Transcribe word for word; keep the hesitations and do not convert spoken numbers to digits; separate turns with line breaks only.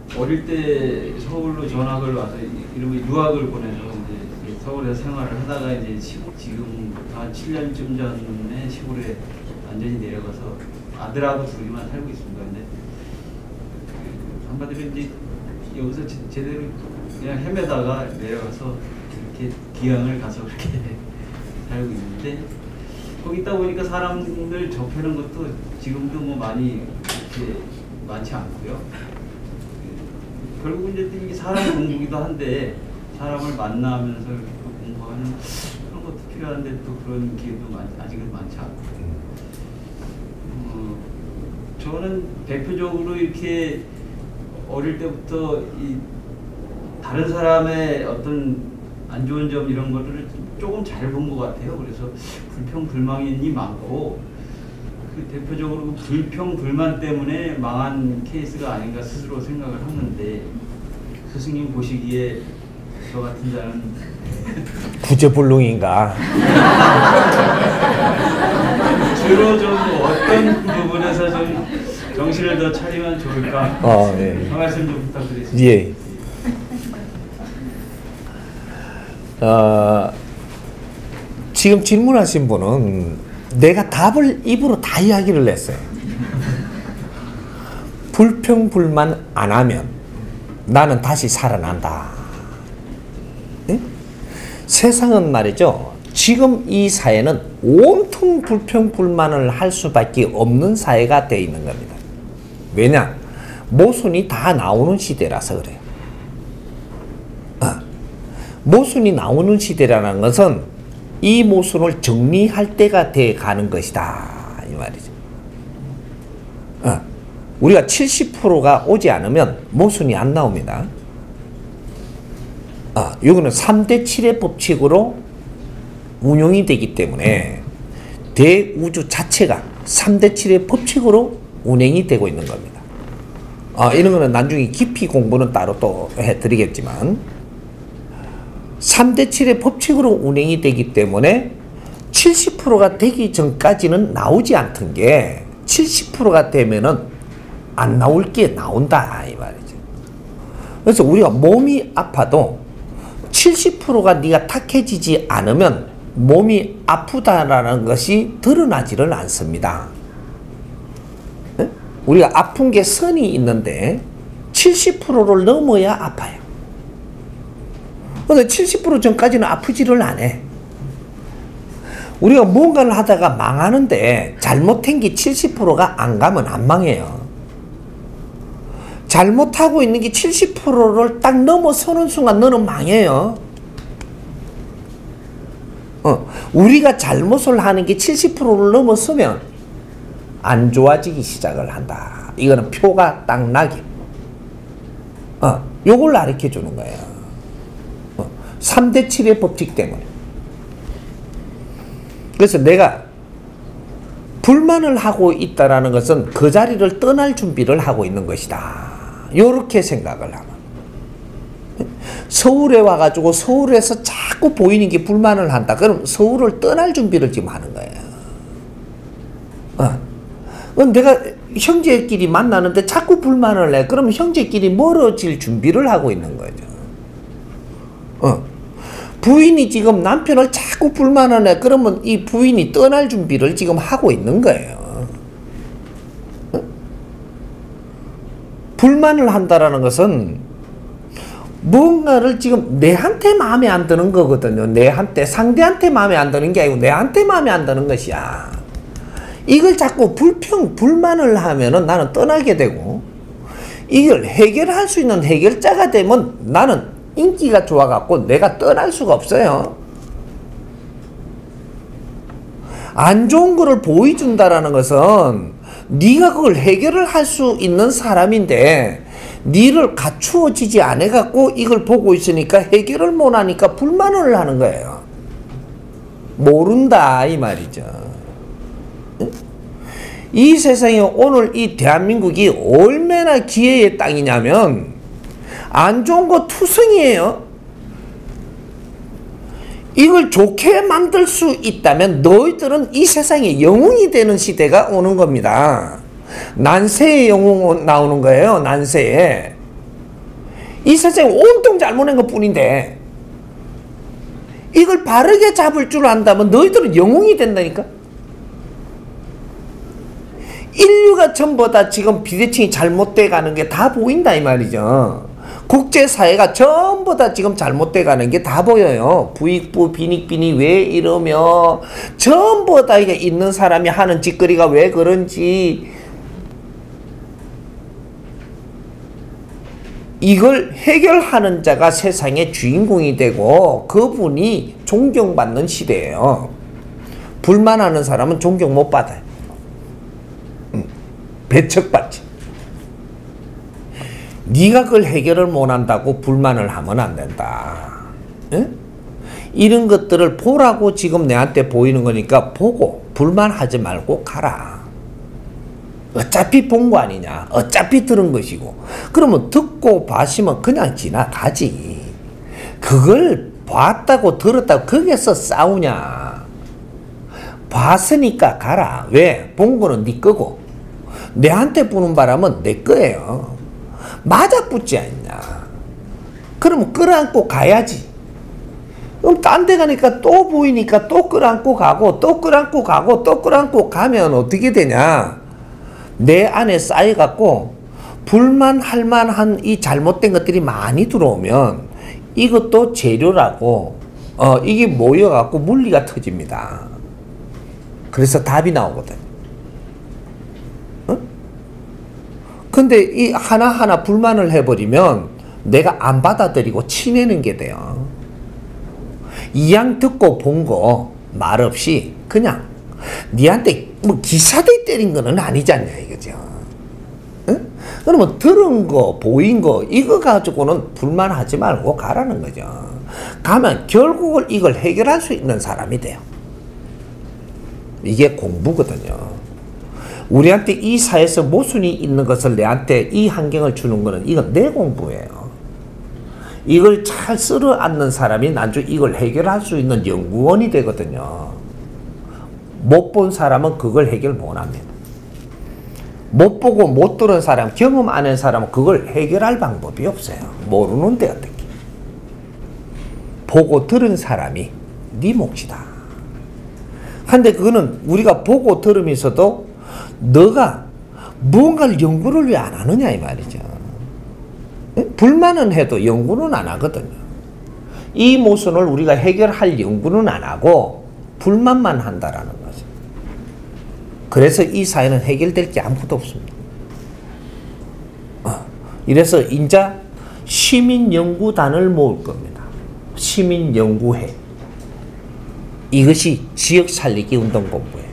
어릴 때 서울로 전학을 와서 이름이 유학을 보내서 이제 서울에서 생활을 하다가 이제 지금 한 칠 년쯤 전에 시골에 완전히 내려가서 아들하고 둘이만 살고 있습니다. 근데 한마디로 이제 여기서 제, 제대로 그냥 헤매다가 내려가서 이렇게 기항을 가서 그렇게 살고 있는데 거기 있다 보니까 사람들 접하는 것도 지금도 뭐 많이 이렇게 많지 않고요. 결국 이제 이게 사람 공부기도 한데 사람을 만나면서 공부하는 그런 것도 필요한데 또 그런 기회도 많, 아직은 많지 않고. 어, 저는 대표적으로 이렇게 어릴 때부터 이 다른 사람의 어떤 안 좋은 점 이런 것들을 조금 잘 본 것 같아요. 그래서 불평 불만이 많고 그 대표적으로 불평 불만 때문에 망한 케이스가 아닌가 스스로 생각을 하는데 스승님 보시기에 저 같은 자는
부재불능인가?
주로 좀 어떤 부분에서 좀 정신을 더 차리면 좋을까?
어, 예.
한 말씀 좀 부탁드리겠습니다.
예. 어, 지금 질문하신 분은 내가 답을 입으로 다 이야기를 했어요. 불평불만 안 하면 나는 다시 살아난다. 네? 세상은 말이죠. 지금 이 사회는 온통 불평불만을 할 수밖에 없는 사회가 되어 있는 겁니다. 왜냐? 모순이 다 나오는 시대라서 그래요. 어. 모순이 나오는 시대라는 것은 이 모순을 정리할 때가 돼 가는 것이다 이 말이죠. 어. 우리가 칠십 퍼센트가 오지 않으면 모순이 안 나옵니다. 어. 이거는 삼 대 칠의 법칙으로 운용이 되기 때문에 대우주 자체가 삼 대 칠의 법칙으로 운행이 되고 있는 겁니다. 어, 이런 거는 나중에 깊이 공부는 따로 또 해드리겠지만 삼 대 칠의 법칙으로 운행이 되기 때문에 칠십 퍼센트가 되기 전까지는 나오지 않던 게 칠십 퍼센트가 되면은 안 나올 게 나온다 이 말이죠. 그래서 우리가 몸이 아파도 칠십 퍼센트가 네가 탁해지지 않으면 몸이 아프다라는 것이 드러나지를 않습니다. 네? 우리가 아픈 게 선이 있는데 칠십 퍼센트를 넘어야 아파요. 근데 칠십 퍼센트 전까지는 아프지를 않아. 우리가 뭔가를 하다가 망하는데 잘못한 게 칠십 퍼센트가 안 가면 안 망해요. 잘못하고 있는 게 칠십 퍼센트를 딱 넘어서는 순간 너는 망해요. 어, 우리가 잘못을 하는 게 칠십 퍼센트를 넘어서면 안 좋아지기 시작을 한다. 이거는 표가 딱 나게. 어, 요걸 가르쳐 주는 거예요. 어, 삼 대 칠의 법칙 때문에. 그래서 내가 불만을 하고 있다라는 것은 그 자리를 떠날 준비를 하고 있는 것이다. 요렇게 생각을 하면. 서울에 와가지고 서울에서 자꾸 보이는 게 불만을 한다. 그럼 서울을 떠날 준비를 지금 하는 거예요. 어. 그럼 내가 형제끼리 만나는데 자꾸 불만을 해. 그럼 형제끼리 멀어질 준비를 하고 있는 거죠. 어. 부인이 지금 남편을 자꾸 불만을 해. 그러면 이 부인이 떠날 준비를 지금 하고 있는 거예요. 어? 불만을 한다라는 것은 뭔가를 지금 내한테 마음에 안 드는 거거든요. 내한테, 상대한테 마음에 안 드는 게 아니고 내한테 마음에 안 드는 것이야. 이걸 자꾸 불평, 불만을 하면은 나는 떠나게 되고, 이걸 해결할 수 있는 해결자가 되면 나는 인기가 좋아갖고 내가 떠날 수가 없어요. 안 좋은 거를 보여준다라는 것은 네가 그걸 해결을 할 수 있는 사람인데 니를 갖추어지지 않아갖고 이걸 보고 있으니까 해결을 못하니까 불만을 하는 거예요. 모른다 이 말이죠. 이 세상에 오늘 이 대한민국이 얼마나 기회의 땅이냐면 안 좋은 거 투성이에요. 이걸 좋게 만들 수 있다면 너희들은 이 세상에 영웅이 되는 시대가 오는 겁니다. 난세의 영웅 나오는 거예요. 난세에. 이 세상에 온통 잘못한 것 뿐인데 이걸 바르게 잡을 줄 안다면 너희들은 영웅이 된다니까. 인류가 전부 다 지금 비대칭이 잘못돼 가는 게 다 보인다 이 말이죠. 국제사회가 전부 다 지금 잘못돼 가는 게 다 보여요. 부익부 빈익빈이 왜 이러며 전부 다 이게 있는 사람이 하는 짓거리가 왜 그런지 이걸 해결하는 자가 세상의 주인공이 되고 그분이 존경받는 시대예요. 불만하는 사람은 존경 못 받아요. 응. 배척받지. 네가 그걸 해결을 못한다고 불만을 하면 안 된다. 응? 이런 것들을 보라고 지금 내한테 보이는 거니까 보고 불만하지 말고 가라. 어차피 본 거 아니냐. 어차피 들은 것이고. 그러면 듣고 봐시면 그냥 지나가지. 그걸 봤다고 들었다고 거기서 싸우냐. 봤으니까 가라. 왜? 본 거는 네 거고 내한테 부는 바람은 내 거예요. 맞아 붙지 않냐. 그러면 끌어안고 가야지. 그럼 딴 데 가니까 또 보이니까 또 끌어안고 가고 또 끌어안고 가고 또 끌어안고 가면 어떻게 되냐. 내 안에 쌓여갖고 불만할 만한 이 잘못된 것들이 많이 들어오면 이것도 재료라고 어 이게 모여갖고 물리가 터집니다. 그래서 답이 나오거든. 어? 근데 이 하나하나 불만을 해버리면 내가 안 받아들이고 치내는 게 돼요. 이양 듣고 본 거 말없이 그냥 니한테 뭐 기사대 때린 거는 아니지 않냐 이거죠. 응? 그러면 들은 거 보인 거 이거 가지고는 불만하지 말고 가라는 거죠. 가면 결국은 이걸 해결할 수 있는 사람이 돼요. 이게 공부거든요. 우리한테 이 사회에서 모순이 있는 것을 내한테 이 환경을 주는 거는 이건 내 공부예요. 이걸 잘 쓸어안는 사람이 나중에 이걸 해결할 수 있는 연구원이 되거든요. 못 본 사람은 그걸 해결 못합니다. 못 보고 못 들은 사람, 경험 안 한 사람은 그걸 해결할 방법이 없어요. 모르는데 어떻게. 보고 들은 사람이 네 몫이다. 근데 그거는 우리가 보고 들으면서도 너가 무언가를 연구를 왜 안 하느냐 이 말이죠. 불만은 해도 연구는 안 하거든요. 이 모순을 우리가 해결할 연구는 안 하고 불만만 한다라는 거죠. 그래서 이 사회는 해결될 게 아무것도 없습니다. 어. 이래서 인자 시민연구단을 모을 겁니다. 시민연구회. 이것이 지역 살리기 운동본부예요.